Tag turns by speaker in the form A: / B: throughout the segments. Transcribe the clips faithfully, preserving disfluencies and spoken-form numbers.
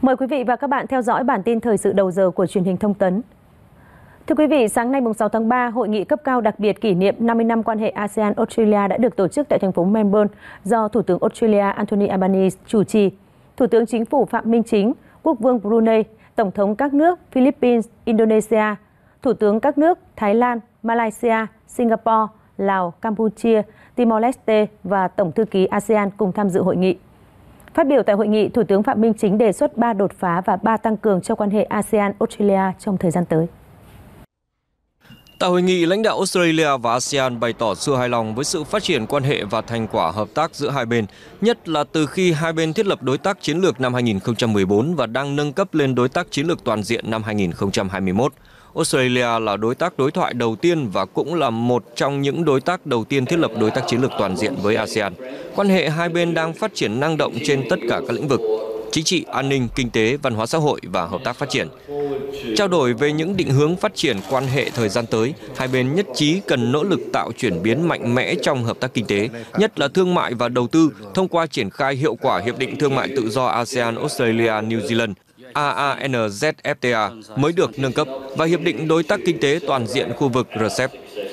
A: Mời quý vị và các bạn theo dõi bản tin thời sự đầu giờ của truyền hình Thông tấn. Thưa quý vị, sáng nay sáu tháng ba, hội nghị cấp cao đặc biệt kỷ niệm năm mươi năm quan hệ ASEAN-Australia đã được tổ chức tại thành phố Melbourne do Thủ tướng Australia Anthony Albanese chủ trì. Thủ tướng Chính phủ Phạm Minh Chính, Quốc vương Brunei, Tổng thống các nước Philippines, Indonesia, Thủ tướng các nước Thái Lan, Malaysia, Singapore, Lào, Campuchia, Timor-Leste và Tổng thư ký ASEAN cùng tham dự hội nghị. Phát biểu tại hội nghị, Thủ tướng Phạm Minh Chính đề xuất ba đột phá và ba tăng cường cho quan hệ ASEAN-Australia trong thời gian tới.
B: Tại hội nghị, lãnh đạo Australia và ASEAN bày tỏ sự hài lòng với sự phát triển quan hệ và thành quả hợp tác giữa hai bên, nhất là từ khi hai bên thiết lập đối tác chiến lược năm hai nghìn không trăm mười bốn và đang nâng cấp lên đối tác chiến lược toàn diện năm hai nghìn không trăm hai mươi mốt. Australia là đối tác đối thoại đầu tiên và cũng là một trong những đối tác đầu tiên thiết lập đối tác chiến lược toàn diện với ASEAN. Quan hệ hai bên đang phát triển năng động trên tất cả các lĩnh vực: chính trị, an ninh, kinh tế, văn hóa xã hội và hợp tác phát triển. Trao đổi về những định hướng phát triển quan hệ thời gian tới, hai bên nhất trí cần nỗ lực tạo chuyển biến mạnh mẽ trong hợp tác kinh tế, nhất là thương mại và đầu tư, thông qua triển khai hiệu quả Hiệp định Thương mại Tự do ASEAN Australia New Zealand A A N Z F T A mới được nâng cấp và Hiệp định Đối tác Kinh tế Toàn diện khu vực R C E P.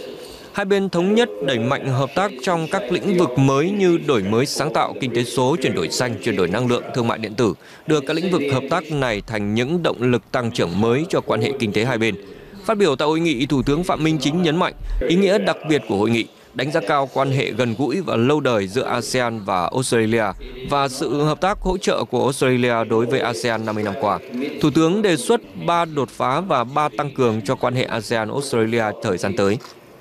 B: Hai bên thống nhất đẩy mạnh hợp tác trong các lĩnh vực mới như đổi mới sáng tạo, kinh tế số, chuyển đổi xanh, chuyển đổi năng lượng, thương mại điện tử, đưa các lĩnh vực hợp tác này thành những động lực tăng trưởng mới cho quan hệ kinh tế hai bên. Phát biểu tại hội nghị, Thủ tướng Phạm Minh Chính nhấn mạnh ý nghĩa đặc biệt của hội nghị, đánh giá cao quan hệ gần gũi và lâu đời giữa ASEAN và Australia và sự hợp tác hỗ trợ của Australia đối với ASEAN năm mươi năm qua. Thủ tướng đề xuất ba đột phá và ba tăng cường cho quan hệ ASEAN-Australia thời gian tới.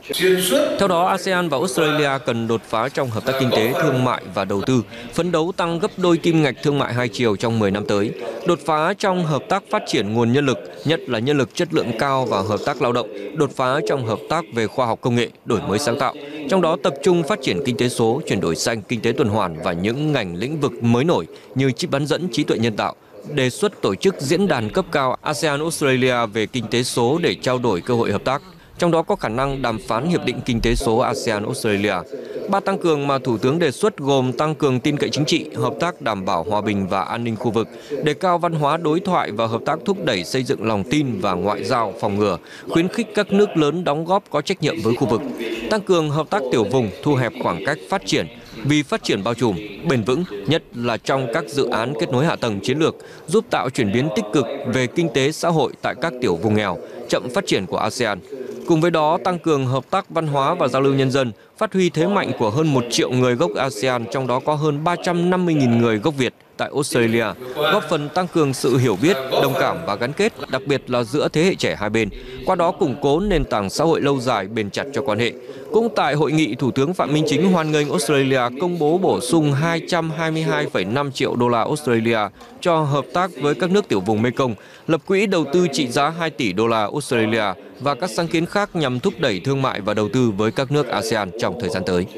B: Theo đó, ASEAN và Australia cần đột phá trong hợp tác kinh tế, thương mại và đầu tư, phấn đấu tăng gấp đôi kim ngạch thương mại hai chiều trong mười năm tới, đột phá trong hợp tác phát triển nguồn nhân lực, nhất là nhân lực chất lượng cao và hợp tác lao động, đột phá trong hợp tác về khoa học công nghệ, đổi mới sáng tạo, trong đó tập trung phát triển kinh tế số, chuyển đổi xanh, kinh tế tuần hoàn và những ngành lĩnh vực mới nổi như chip bán dẫn, trí tuệ nhân tạo. Đề xuất tổ chức diễn đàn cấp cao ASEAN-Australia về kinh tế số để trao đổi cơ hội hợp tác, trong đó có khả năng đàm phán Hiệp định Kinh tế số ASEAN-Australia. Ba tăng cường mà Thủ tướng đề xuất gồm tăng cường tin cậy chính trị, hợp tác đảm bảo hòa bình và an ninh khu vực, đề cao văn hóa đối thoại và hợp tác thúc đẩy xây dựng lòng tin và ngoại giao phòng ngừa, khuyến khích các nước lớn đóng góp có trách nhiệm với khu vực, tăng cường hợp tác tiểu vùng, thu hẹp khoảng cách phát triển, vì phát triển bao trùm, bền vững, nhất là trong các dự án kết nối hạ tầng chiến lược, giúp tạo chuyển biến tích cực về kinh tế xã hội tại các tiểu vùng nghèo, chậm phát triển của ASEAN. Cùng với đó, tăng cường hợp tác văn hóa và giao lưu nhân dân, phát huy thế mạnh của hơn một triệu người gốc ASEAN, trong đó có hơn ba trăm năm mươi nghìn người gốc Việt tại Australia, góp phần tăng cường sự hiểu biết, đồng cảm và gắn kết, đặc biệt là giữa thế hệ trẻ hai bên, qua đó củng cố nền tảng xã hội lâu dài bền chặt cho quan hệ. Cũng tại hội nghị, Thủ tướng Phạm Minh Chính hoan nghênh Australia công bố bổ sung hai trăm hai mươi hai phẩy năm triệu đô la Australia cho hợp tác với các nước tiểu vùng Mekong, lập quỹ đầu tư trị giá hai tỷ đô la Australia và các sáng kiến khác nhằm thúc đẩy thương mại và đầu tư với các nước ASEAN trong thời gian tới.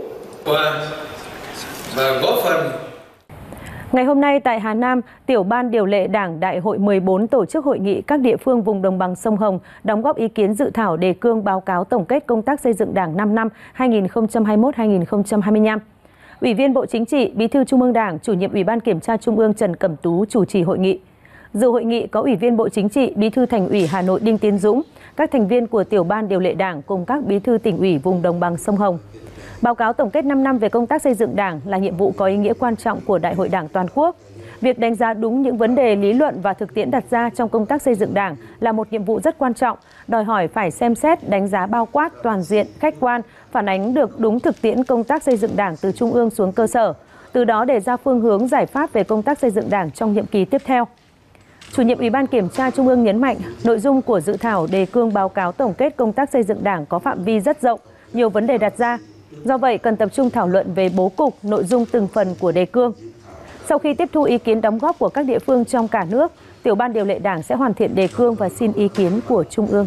A: Ngày hôm nay tại Hà Nam, Tiểu ban Điều lệ Đảng Đại hội mười bốn tổ chức hội nghị các địa phương vùng đồng bằng sông Hồng đóng góp ý kiến dự thảo đề cương báo cáo tổng kết công tác xây dựng Đảng năm năm hai nghìn không trăm hai mươi mốt đến hai nghìn không trăm hai mươi lăm. Ủy viên Bộ Chính trị, Bí thư Trung ương Đảng, Chủ nhiệm Ủy ban Kiểm tra Trung ương Trần Cẩm Tú chủ trì hội nghị. Dự hội nghị có Ủy viên Bộ Chính trị, Bí thư Thành ủy Hà Nội Đinh Tiến Dũng, các thành viên của Tiểu ban Điều lệ Đảng cùng các bí thư tỉnh ủy vùng đồng bằng sông Hồng. Báo cáo tổng kết năm năm về công tác xây dựng Đảng là nhiệm vụ có ý nghĩa quan trọng của Đại hội Đảng toàn quốc. Việc đánh giá đúng những vấn đề lý luận và thực tiễn đặt ra trong công tác xây dựng Đảng là một nhiệm vụ rất quan trọng, đòi hỏi phải xem xét, đánh giá bao quát, toàn diện, khách quan, phản ánh được đúng thực tiễn công tác xây dựng Đảng từ trung ương xuống cơ sở, từ đó đề ra phương hướng giải pháp về công tác xây dựng Đảng trong nhiệm kỳ tiếp theo. Chủ nhiệm Ủy ban Kiểm tra Trung ương nhấn mạnh, nội dung của dự thảo đề cương báo cáo tổng kết công tác xây dựng Đảng có phạm vi rất rộng, nhiều vấn đề đặt ra. Do vậy, cần tập trung thảo luận về bố cục, nội dung từng phần của đề cương. Sau khi tiếp thu ý kiến đóng góp của các địa phương trong cả nước, Tiểu ban Điều lệ Đảng sẽ hoàn thiện đề cương và xin ý kiến của Trung ương.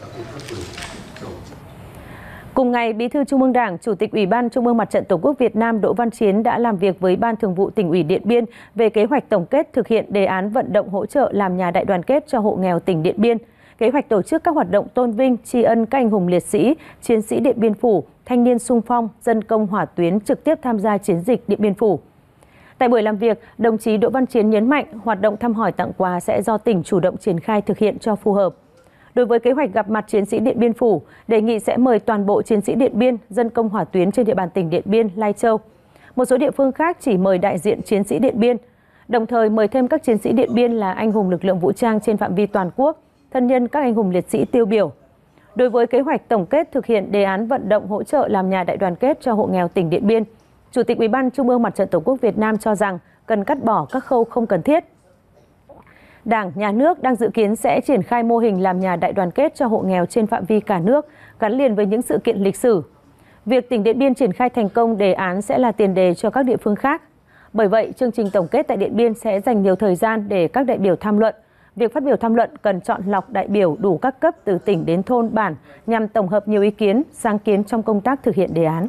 A: Cùng ngày, Bí thư Trung ương Đảng, Chủ tịch Ủy ban Trung ương Mặt trận Tổ quốc Việt Nam Đỗ Văn Chiến đã làm việc với Ban Thường vụ Tỉnh ủy Điện Biên về kế hoạch tổng kết thực hiện đề án vận động hỗ trợ làm nhà đại đoàn kết cho hộ nghèo tỉnh Điện Biên, kế hoạch tổ chức các hoạt động tôn vinh, tri ân các anh hùng liệt sĩ, chiến sĩ Điện Biên Phủ, thanh niên xung phong, dân công hỏa tuyến trực tiếp tham gia chiến dịch Điện Biên Phủ. Tại buổi làm việc, đồng chí Đỗ Văn Chiến nhấn mạnh hoạt động thăm hỏi tặng quà sẽ do tỉnh chủ động triển khai thực hiện cho phù hợp. Đối với kế hoạch gặp mặt chiến sĩ Điện Biên Phủ, đề nghị sẽ mời toàn bộ chiến sĩ Điện Biên, dân công hỏa tuyến trên địa bàn tỉnh Điện Biên, Lai Châu. Một số địa phương khác chỉ mời đại diện chiến sĩ Điện Biên, đồng thời mời thêm các chiến sĩ Điện Biên là anh hùng lực lượng vũ trang trên phạm vi toàn quốc, thân nhân các anh hùng liệt sĩ tiêu biểu. Đối với kế hoạch tổng kết thực hiện đề án vận động hỗ trợ làm nhà đại đoàn kết cho hộ nghèo tỉnh Điện Biên, Chủ tịch Ủy ban Trung ương Mặt trận Tổ quốc Việt Nam cho rằng cần cắt bỏ các khâu không cần thiết. Đảng, Nhà nước đang dự kiến sẽ triển khai mô hình làm nhà đại đoàn kết cho hộ nghèo trên phạm vi cả nước, gắn liền với những sự kiện lịch sử. Việc tỉnh Điện Biên triển khai thành công đề án sẽ là tiền đề cho các địa phương khác. Bởi vậy, chương trình tổng kết tại Điện Biên sẽ dành nhiều thời gian để các đại biểu tham luận. Việc phát biểu tham luận cần chọn lọc đại biểu đủ các cấp từ tỉnh đến thôn bản nhằm tổng hợp nhiều ý kiến, sáng kiến trong công tác thực hiện đề án.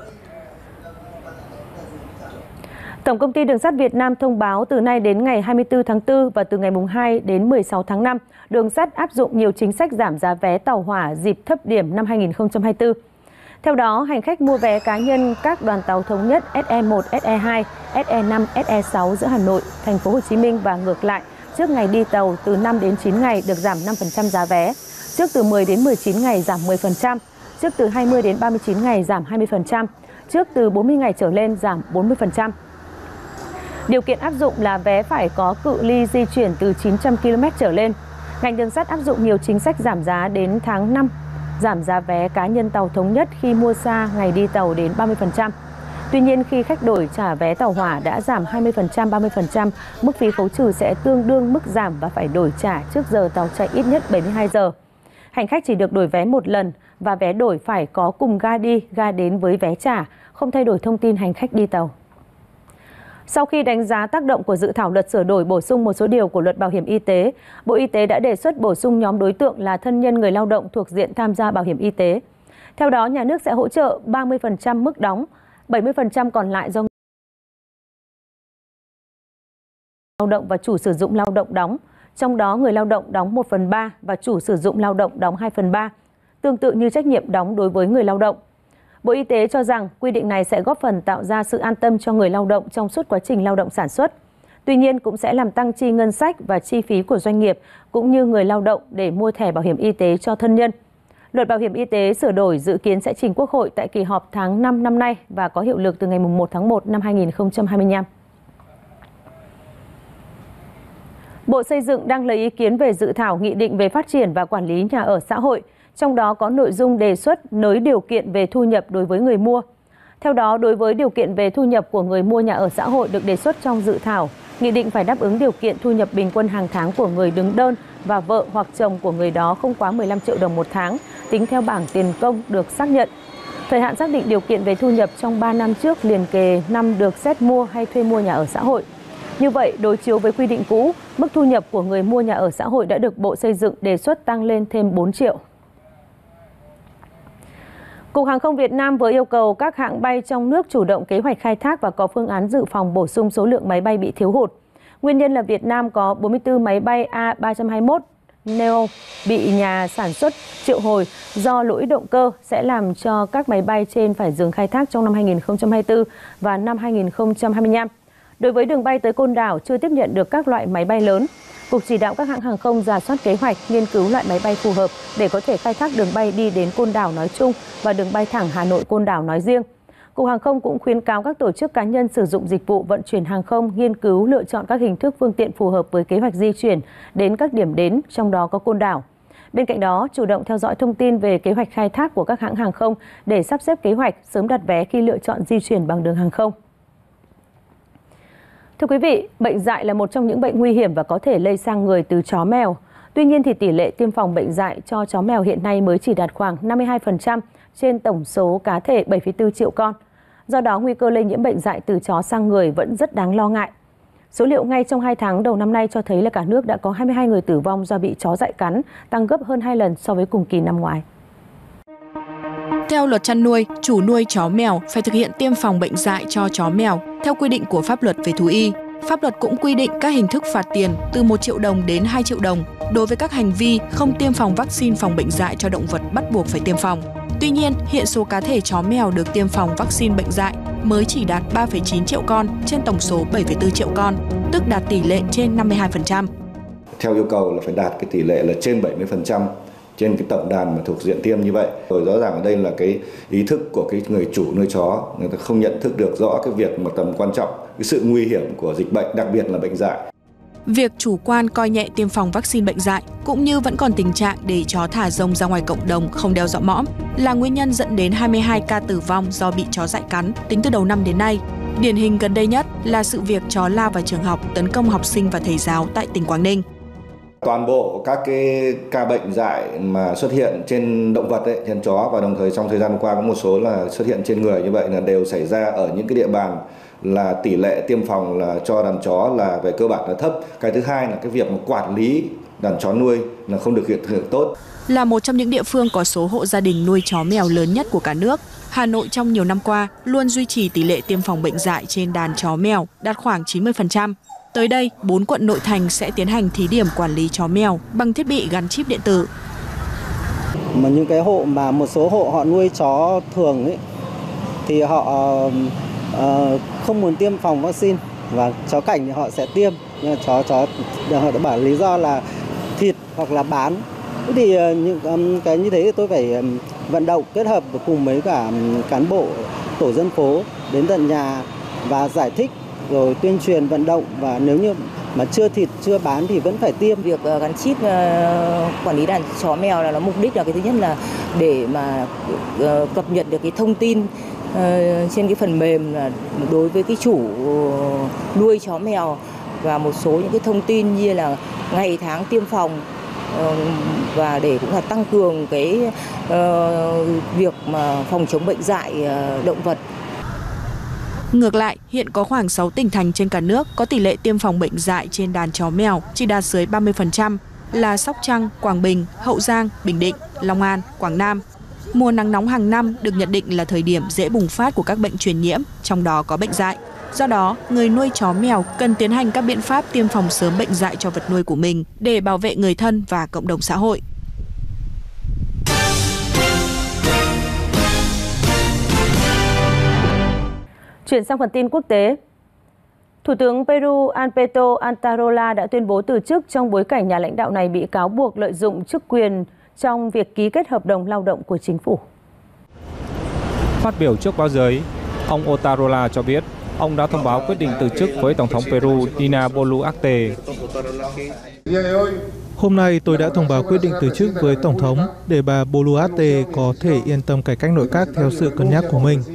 A: Tổng công ty Đường sắt Việt Nam thông báo từ nay đến ngày hai mươi tư tháng tư và từ ngày hai đến mười sáu tháng năm, đường sắt áp dụng nhiều chính sách giảm giá vé tàu hỏa dịp thấp điểm năm hai nghìn không trăm hai mươi tư. Theo đó, hành khách mua vé cá nhân các đoàn tàu thống nhất S E một, S E hai, S E năm, S E sáu giữa Hà Nội, Thành phố Hồ Chí Minh và ngược lại trước ngày đi tàu từ năm đến chín ngày được giảm năm phần trăm giá vé, trước từ mười đến mười chín ngày giảm mười phần trăm, trước từ hai mươi đến ba mươi chín ngày giảm hai mươi phần trăm, trước từ bốn mươi ngày trở lên giảm bốn mươi phần trăm. Điều kiện áp dụng là vé phải có cự ly di chuyển từ chín trăm ki lô mét trở lên. Ngành đường sắt áp dụng nhiều chính sách giảm giá đến tháng năm, giảm giá vé cá nhân tàu thống nhất khi mua xa ngày đi tàu đến ba mươi phần trăm. Tuy nhiên, khi khách đổi trả vé tàu hỏa đã giảm hai mươi phần trăm, ba mươi phần trăm, mức phí khấu trừ sẽ tương đương mức giảm và phải đổi trả trước giờ tàu chạy ít nhất bảy mươi hai giờ. Hành khách chỉ được đổi vé một lần và vé đổi phải có cùng ga đi, ga đến với vé trả, không thay đổi thông tin hành khách đi tàu. Sau khi đánh giá tác động của dự thảo luật sửa đổi bổ sung một số điều của luật bảo hiểm y tế, Bộ Y tế đã đề xuất bổ sung nhóm đối tượng là thân nhân người lao động thuộc diện tham gia bảo hiểm y tế. Theo đó, nhà nước sẽ hỗ trợ ba mươi phần trăm mức đóng, bảy mươi phần trăm còn lại do lao động và chủ sử dụng lao động đóng. Trong đó, người lao động đóng một phần ba và chủ sử dụng lao động đóng hai phần ba, tương tự như trách nhiệm đóng đối với người lao động. Bộ Y tế cho rằng quy định này sẽ góp phần tạo ra sự an tâm cho người lao động trong suốt quá trình lao động sản xuất. Tuy nhiên, cũng sẽ làm tăng chi ngân sách và chi phí của doanh nghiệp cũng như người lao động để mua thẻ bảo hiểm y tế cho thân nhân. Luật bảo hiểm y tế sửa đổi dự kiến sẽ trình Quốc hội tại kỳ họp tháng năm năm nay và có hiệu lực từ ngày mùng một tháng một năm hai nghìn không trăm hai mươi lăm. Bộ Xây dựng đang lấy ý kiến về dự thảo nghị định về phát triển và quản lý nhà ở xã hội, trong đó có nội dung đề xuất nới điều kiện về thu nhập đối với người mua. Theo đó, đối với điều kiện về thu nhập của người mua nhà ở xã hội được đề xuất trong dự thảo, nghị định phải đáp ứng điều kiện thu nhập bình quân hàng tháng của người đứng đơn và vợ hoặc chồng của người đó không quá mười lăm triệu đồng một tháng, tính theo bảng tiền công được xác nhận. Thời hạn xác định điều kiện về thu nhập trong ba năm trước liền kề năm được xét mua hay thuê mua nhà ở xã hội. Như vậy, đối chiếu với quy định cũ, mức thu nhập của người mua nhà ở xã hội đã được Bộ Xây dựng đề xuất tăng lên thêm bốn triệu. Cục Hàng không Việt Nam vừa yêu cầu các hãng bay trong nước chủ động kế hoạch khai thác và có phương án dự phòng bổ sung số lượng máy bay bị thiếu hụt. Nguyên nhân là Việt Nam có bốn mươi tư máy bay A ba hai mốt neo bị nhà sản xuất triệu hồi do lỗi động cơ sẽ làm cho các máy bay trên phải dừng khai thác trong năm hai nghìn không trăm hai mươi tư và năm hai nghìn không trăm hai mươi lăm. Đối với đường bay tới Côn Đảo chưa tiếp nhận được các loại máy bay lớn, Cục chỉ đạo các hãng hàng không rà soát kế hoạch, nghiên cứu loại máy bay phù hợp để có thể khai thác đường bay đi đến Côn Đảo nói chung và đường bay thẳng Hà Nội Côn Đảo nói riêng. Cục Hàng không cũng khuyến cáo các tổ chức cá nhân sử dụng dịch vụ vận chuyển hàng không nghiên cứu lựa chọn các hình thức phương tiện phù hợp với kế hoạch di chuyển đến các điểm đến, trong đó có Côn Đảo. Bên cạnh đó, chủ động theo dõi thông tin về kế hoạch khai thác của các hãng hàng không để sắp xếp kế hoạch, sớm đặt vé khi lựa chọn di chuyển bằng đường hàng không. Thưa quý vị, bệnh dại là một trong những bệnh nguy hiểm và có thể lây sang người từ chó mèo. Tuy nhiên thì tỷ lệ tiêm phòng bệnh dại cho chó mèo hiện nay mới chỉ đạt khoảng năm mươi hai phần trăm trên tổng số cá thể bảy phẩy bốn triệu con. Do đó, nguy cơ lây nhiễm bệnh dại từ chó sang người vẫn rất đáng lo ngại. Số liệu ngay trong hai tháng đầu năm nay cho thấy là cả nước đã có hai mươi hai người tử vong do bị chó dại cắn, tăng gấp hơn hai lần so với cùng kỳ năm ngoái.
C: Theo luật chăn nuôi, chủ nuôi chó mèo phải thực hiện tiêm phòng bệnh dại cho chó mèo theo quy định của pháp luật về thú y. Pháp luật cũng quy định các hình thức phạt tiền từ một triệu đồng đến hai triệu đồng đối với các hành vi không tiêm phòng vaccine phòng bệnh dại cho động vật bắt buộc phải tiêm phòng. Tuy nhiên, hiện số cá thể chó mèo được tiêm phòng vaccine bệnh dại mới chỉ đạt ba phẩy chín triệu con trên tổng số bảy phẩy bốn triệu con, tức đạt tỷ lệ trên năm mươi hai phần trăm.
D: Theo yêu cầu là phải đạt cái tỷ lệ là trên bảy mươi phần trăm trên cái tổng đàn mà thuộc diện tiêm như vậy. Rồi rõ ràng ở đây là cái ý thức của cái người chủ nuôi chó, người ta không nhận thức được rõ cái việc mà tầm quan trọng, cái sự nguy hiểm của dịch bệnh, đặc biệt là bệnh dại.
C: Việc chủ quan coi nhẹ tiêm phòng vaccine bệnh dại cũng như vẫn còn tình trạng để chó thả rông ra ngoài cộng đồng không đeo dọ mõm là nguyên nhân dẫn đến hai mươi hai ca tử vong do bị chó dại cắn tính từ đầu năm đến nay. Điển hình gần đây nhất là sự việc chó lao vào trường học tấn công học sinh và thầy giáo tại tỉnh Quảng Ninh.
D: Toàn bộ các cái ca bệnh dại mà xuất hiện trên động vật ấy, trên chó, và đồng thời trong thời gian qua có một số là xuất hiện trên người như vậy là đều xảy ra ở những cái địa bàn là tỷ lệ tiêm phòng là cho đàn chó là về cơ bản là thấp. Cái thứ hai là cái việc mà quản lý đàn chó nuôi là không được hiện thực tốt.
C: Là một trong những địa phương có số hộ gia đình nuôi chó mèo lớn nhất của cả nước, Hà Nội trong nhiều năm qua luôn duy trì tỷ lệ tiêm phòng bệnh dại trên đàn chó mèo đạt khoảng chín mươi phần trăm. Tới đây, bốn quận nội thành sẽ tiến hành thí điểm quản lý chó mèo bằng thiết bị gắn chip điện tử.
E: Mà những cái hộ mà một số hộ họ nuôi chó thường ấy, thì họ uh, không muốn tiêm phòng vaccine và chó cảnh thì họ sẽ tiêm, nhưng mà chó chó họ đã bảo lý do là thịt hoặc là bán. Thế thì uh, những um, cái như thế thì tôi phải um, vận động kết hợp cùng với cả um, cán bộ tổ dân phố đến tận nhà và giải thích rồi tuyên truyền vận động, và nếu như mà chưa thịt chưa bán thì vẫn phải tiêm.
F: Việc uh, gắn chip uh, quản lý đàn chó mèo là nó mục đích là cái thứ nhất là để mà uh, cập nhật được cái thông tin uh, trên cái phần mềm là đối với cái chủ uh, nuôi chó mèo, và một số những cái thông tin như là ngày tháng tiêm phòng, uh, và để cũng là tăng cường cái uh, việc mà phòng chống bệnh dại uh, động vật.
C: Ngược lại, hiện có khoảng sáu tỉnh thành trên cả nước có tỷ lệ tiêm phòng bệnh dại trên đàn chó mèo chỉ đạt dưới ba mươi phần trăm là Sóc Trăng, Quảng Bình, Hậu Giang, Bình Định, Long An, Quảng Nam. Mùa nắng nóng hàng năm được nhận định là thời điểm dễ bùng phát của các bệnh truyền nhiễm, trong đó có bệnh dại. Do đó, người nuôi chó mèo cần tiến hành các biện pháp tiêm phòng sớm bệnh dại cho vật nuôi của mình để bảo vệ người thân và cộng đồng xã hội.
A: Chuyển sang phần tin quốc tế. Thủ tướng Peru Alberto Antarola đã tuyên bố từ chức trong bối cảnh nhà lãnh đạo này bị cáo buộc lợi dụng chức quyền trong việc ký kết hợp đồng lao động của chính phủ.
G: Phát biểu trước báo giới, ông Otarola cho biết ông đã thông báo quyết định từ chức với Tổng thống Peru Dina Boluarte.
H: Hôm nay tôi đã thông báo quyết định từ chức với Tổng thống để bà Boluarte có thể yên tâm cải cách nội các theo sự cân nhắc của mình.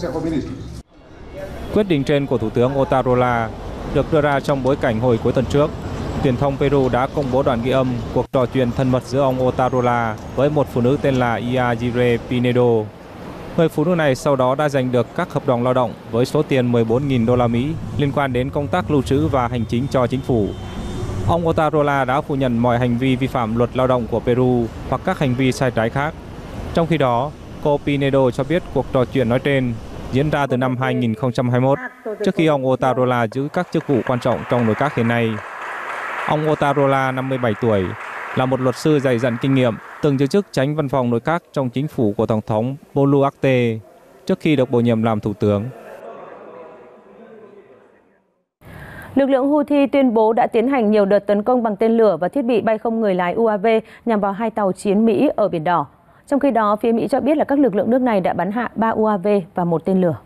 G: Quyết định trên của Thủ tướng Otarola được đưa ra trong bối cảnh hồi cuối tuần trước, truyền thông Peru đã công bố đoạn ghi âm cuộc trò chuyện thân mật giữa ông Otarola với một phụ nữ tên là Iagire Pinedo. Người phụ nữ này sau đó đã giành được các hợp đồng lao động với số tiền mười bốn nghìn đô la Mỹ liên quan đến công tác lưu trữ và hành chính cho chính phủ. Ông Otarola đã phủ nhận mọi hành vi vi phạm luật lao động của Peru hoặc các hành vi sai trái khác. Trong khi đó, cô Pinedo cho biết cuộc trò chuyện nói trên diễn ra từ năm hai nghìn không trăm hai mươi mốt, trước khi ông Otarola giữ các chức vụ quan trọng trong nội các hiện nay. Ông Otarola, năm mươi bảy tuổi, là một luật sư dày dặn kinh nghiệm, từng giữ chức chánh văn phòng nội các trong chính phủ của Tổng thống Boluarte trước khi được bổ nhiệm làm thủ tướng.
A: Lực lượng Houthi tuyên bố đã tiến hành nhiều đợt tấn công bằng tên lửa và thiết bị bay không người lái u a vê nhằm vào hai tàu chiến Mỹ ở Biển Đỏ. Trong khi đó, phía Mỹ cho biết là các lực lượng nước này đã bắn hạ ba u a vê và một tên lửa.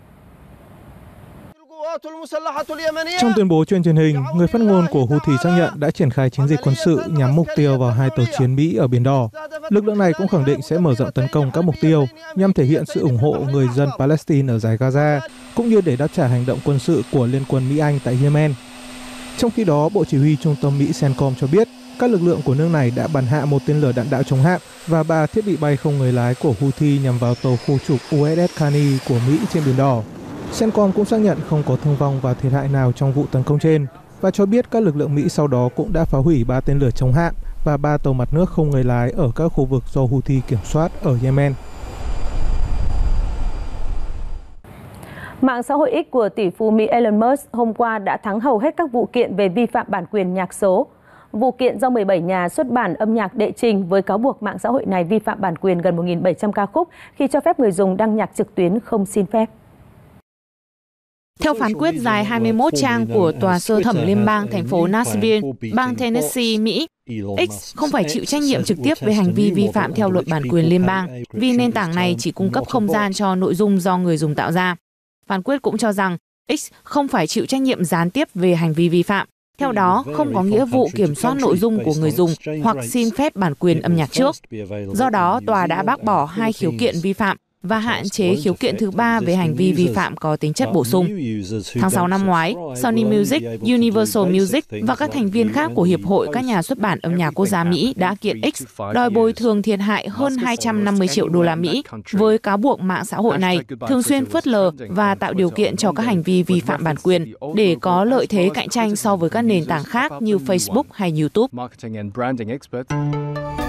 H: Trong tuyên bố trên truyền hình, người phát ngôn của Houthi xác nhận đã triển khai chiến dịch quân sự nhắm mục tiêu vào hai tàu chiến Mỹ ở Biển Đỏ. Lực lượng này cũng khẳng định sẽ mở rộng tấn công các mục tiêu nhằm thể hiện sự ủng hộ người dân Palestine ở dải Gaza, cũng như để đáp trả hành động quân sự của Liên quân Mỹ-Anh tại Yemen. Trong khi đó, Bộ Chỉ huy Trung tâm Mỹ CENTCOM cho biết các lực lượng của nước này đã bắn hạ một tên lửa đạn đạo chống hạm và ba thiết bị bay không người lái của Houthi nhằm vào tàu khu trục u ét ét Khani của Mỹ trên Biển Đỏ. CENTCOM cũng xác nhận không có thương vong và thiệt hại nào trong vụ tấn công trên và cho biết các lực lượng Mỹ sau đó cũng đã phá hủy ba tên lửa chống hạm và ba tàu mặt nước không người lái ở các khu vực do Houthi kiểm soát ở Yemen.
A: Mạng xã hội X của tỷ phú Mỹ Elon Musk hôm qua đã thắng hầu hết các vụ kiện về vi phạm bản quyền nhạc số. Vụ kiện do mười bảy nhà xuất bản âm nhạc đệ trình với cáo buộc mạng xã hội này vi phạm bản quyền gần một nghìn bảy trăm ca khúc khi cho phép người dùng đăng nhạc trực tuyến không xin phép.
C: Theo phán quyết dài hai mươi mốt trang của Tòa sơ thẩm liên bang thành phố Nashville, bang Tennessee, Mỹ, X không phải chịu trách nhiệm trực tiếp về hành vi vi phạm theo luật bản quyền liên bang vì nền tảng này chỉ cung cấp không gian cho nội dung do người dùng tạo ra. Phán quyết cũng cho rằng X không phải chịu trách nhiệm gián tiếp về hành vi vi phạm. Theo đó, không có nghĩa vụ kiểm soát nội dung của người dùng hoặc xin phép bản quyền âm nhạc trước. Do đó, tòa đã bác bỏ hai khiếu kiện vi phạm và hạn chế khiếu kiện thứ ba về hành vi vi phạm có tính chất bổ sung. Tháng sáu năm ngoái, Sony Music, Universal Music và các thành viên khác của Hiệp hội các nhà xuất bản âm nhạc quốc gia Mỹ đã kiện X đòi bồi thường thiệt hại hơn hai trăm năm mươi triệu đô la Mỹ với cáo buộc mạng xã hội này thường xuyên phớt lờ và tạo điều kiện cho các hành vi vi phạm bản quyền để có lợi thế cạnh tranh so với các nền tảng khác như Facebook hay YouTube.